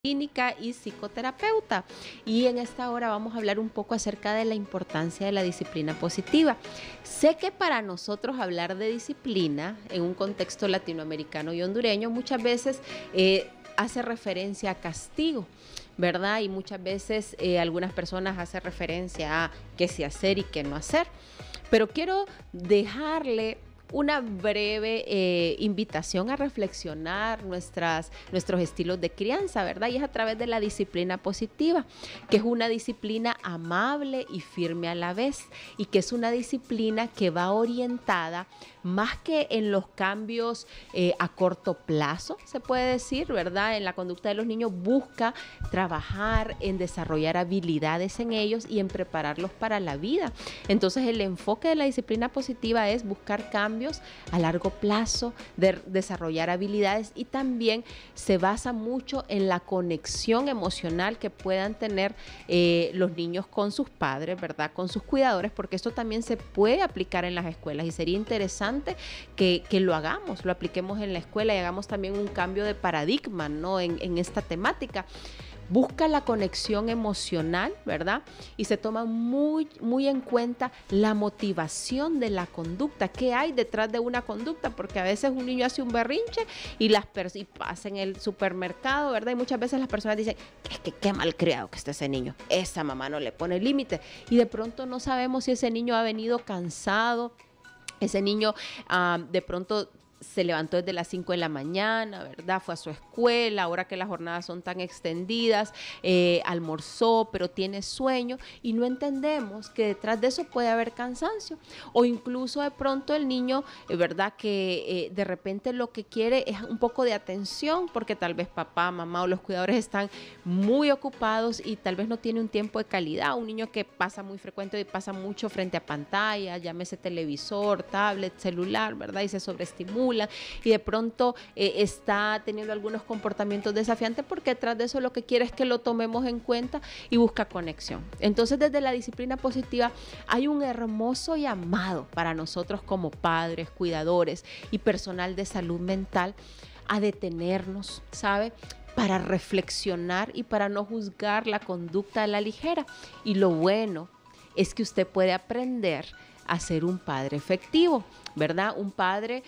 Clínica y psicoterapeuta, y en esta hora vamos a hablar un poco acerca de la importancia de la disciplina positiva. Sé que para nosotros hablar de disciplina en un contexto latinoamericano y hondureño muchas veces hace referencia a castigo, ¿verdad? Y muchas veces algunas personas hacen referencia a qué sí hacer y qué no hacer, pero quiero dejarle una breve invitación a reflexionar nuestros estilos de crianza, ¿verdad? Y es a través de la disciplina positiva, que es una disciplina amable y firme a la vez, y que es una disciplina que va orientada más que en los cambios a corto plazo, se puede decir, ¿verdad? En la conducta de los niños busca trabajar en desarrollar habilidades en ellos y en prepararlos para la vida. Entonces el enfoque de la disciplina positiva es buscar cambios a largo plazo, de desarrollar habilidades, y también se basa mucho en la conexión emocional que puedan tener los niños con sus padres, ¿verdad? Con sus cuidadores, porque esto también se puede aplicar en las escuelas y sería interesante que lo hagamos, lo apliquemos en la escuela y hagamos también un cambio de paradigma, ¿no? en esta temática. Busca la conexión emocional, ¿verdad? Y se toma muy en cuenta la motivación de la conducta. ¿Qué hay detrás de una conducta? Porque a veces un niño hace un berrinche y pasa en el supermercado, ¿verdad? Y muchas veces las personas dicen, es que qué malcriado que está ese niño. Esa mamá no le pone límite. Y de pronto no sabemos si ese niño ha venido cansado. Ese niño de pronto se levantó desde las 5 de la mañana, ¿verdad? Fue a su escuela, ahora que las jornadas son tan extendidas, almorzó, pero tiene sueño, y no entendemos que detrás de eso puede haber cansancio. O incluso de pronto el niño, ¿verdad? Que de repente lo que quiere es un poco de atención, porque tal vez papá, mamá o los cuidadores están muy ocupados y tal vez no tiene un tiempo de calidad. Un niño que pasa muy frecuente y pasa mucho frente a pantalla, llámese televisor, tablet, celular, ¿verdad? Y se sobreestimula. Y de pronto está teniendo algunos comportamientos desafiantes, porque detrás de eso lo que quiere es que lo tomemos en cuenta y busca conexión. Entonces, desde la disciplina positiva hay un hermoso llamado para nosotros como padres, cuidadores y personal de salud mental a detenernos, ¿sabe? Para reflexionar y para no juzgar la conducta a la ligera. Y lo bueno es que usted puede aprender a ser un padre efectivo, ¿verdad? Un padre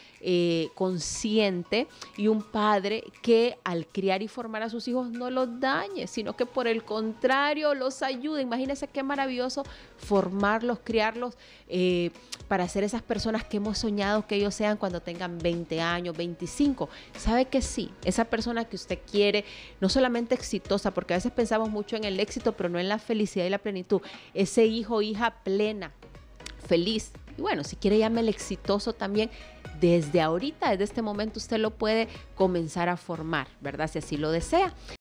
consciente, y un padre que al criar y formar a sus hijos no los dañe, sino que por el contrario los ayude. Imagínense qué maravilloso formarlos, criarlos para ser esas personas que hemos soñado que ellos sean cuando tengan 20 años, 25. ¿Sabe que sí? Esa persona que usted quiere, no solamente exitosa, porque a veces pensamos mucho en el éxito, pero no en la felicidad y la plenitud. Ese hijo o hija plena, feliz. Y bueno, si quiere llámele exitoso también. Desde ahorita, desde este momento, usted lo puede comenzar a formar, ¿verdad? Si así lo desea.